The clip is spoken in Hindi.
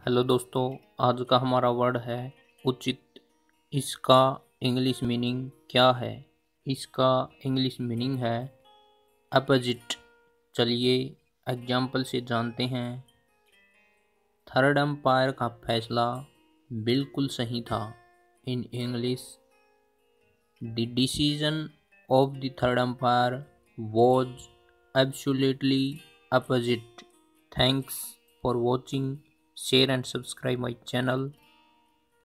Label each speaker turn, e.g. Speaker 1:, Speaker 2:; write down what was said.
Speaker 1: हेलो दोस्तों, आज का हमारा वर्ड है उचित। इसका इंग्लिश मीनिंग क्या है? इसका इंग्लिश मीनिंग है अपोजिट। चलिए एग्जाम्पल से जानते हैं। थर्ड एम्पायर का फैसला बिल्कुल सही था। In English, the decision of the third umpire was absolutely opposite. Thanks for watching. Share and subscribe my channel.